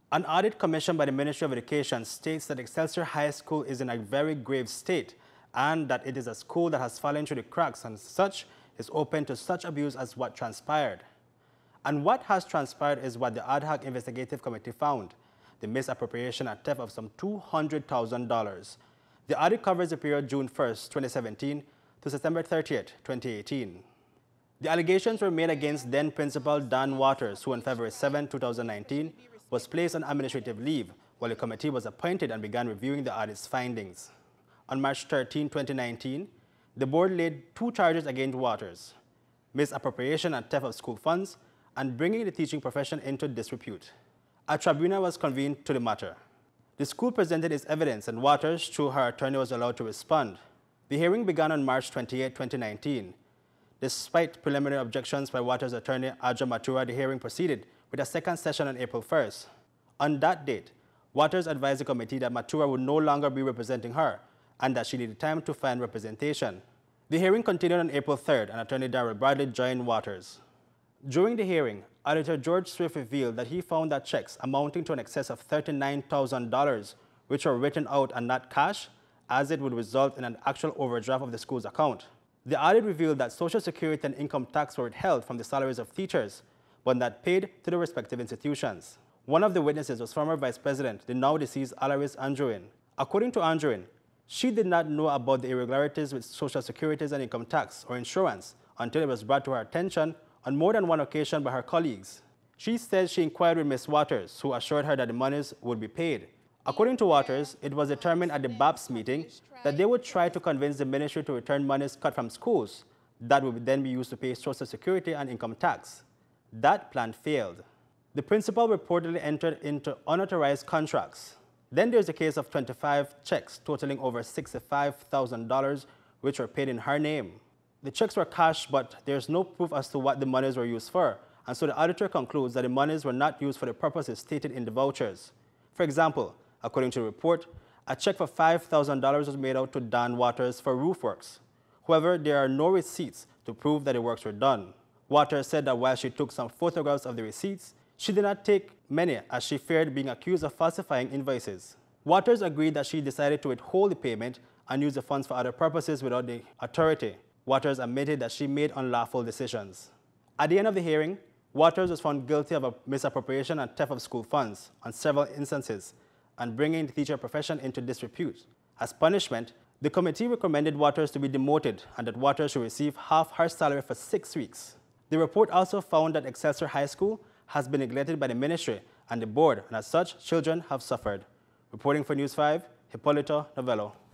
An audit commissioned by the Ministry of Education states that Excelsior High School is in a very grave state and that it is a school that has fallen through the cracks and such is open to such abuse as what transpired. And what has transpired is what the ad hoc investigative committee found, the misappropriation and theft of some $200,000. The audit covers the period June 1st, 2017 to September 30th, 2018. The allegations were made against then Principal Dan Waters, who on February 7, 2019, was placed on administrative leave while the committee was appointed and began reviewing the audit's findings. On March 13, 2019, the board laid 2 charges against Waters: misappropriation and theft of school funds, and bringing the teaching profession into disrepute. A tribunal was convened to the matter. The school presented its evidence and Waters, through her attorney, was allowed to respond. The hearing began on March 28, 2019. Despite preliminary objections by Waters' attorney, Aja Matura, the hearing proceeded with a second session on April 1st. On that date, Waters advised the committee that Matura would no longer be representing her and that she needed time to find representation. The hearing continued on April 3rd, and Attorney Darrell Bradley joined Waters. During the hearing, Auditor George Swift revealed that he found that checks amounting to an excess of $39,000, which were written out and not cash, as it would result in an actual overdraft of the school's account. The audit revealed that Social Security and income tax were withheld from the salaries of teachers, but not paid to the respective institutions. One of the witnesses was former Vice President, the now deceased Alaris Anjurin. According to Anjurin, she did not know about the irregularities with Social Security and income tax or insurance until it was brought to her attention on more than one occasion by her colleagues. She said she inquired with Ms. Waters, who assured her that the monies would be paid. According to Waters, it was determined at the BAPS meeting that they would try to convince the ministry to return monies cut from schools that would then be used to pay Social Security and income tax. That plan failed. The principal reportedly entered into unauthorized contracts. Then there's a case of 25 checks totaling over $65,000, which were paid in her name. The checks were cashed, but there's no proof as to what the monies were used for, and so the auditor concludes that the monies were not used for the purposes stated in the vouchers. For example, according to the report, a check for $5,000 was made out to Dan Waters for roof works. However, there are no receipts to prove that the works were done. Waters said that while she took some photographs of the receipts, she did not take many as she feared being accused of falsifying invoices. Waters agreed that she decided to withhold the payment and use the funds for other purposes without the authority. Waters admitted that she made unlawful decisions. At the end of the hearing, Waters was found guilty of a misappropriation and theft of school funds on several instances and bringing the teacher profession into disrepute. As punishment, the committee recommended Waters to be demoted and that Waters should receive half her salary for 6 weeks. The report also found that Excelsior High School has been neglected by the ministry and the board, and as such, children have suffered. Reporting for News 5, Hipolito, Novelo.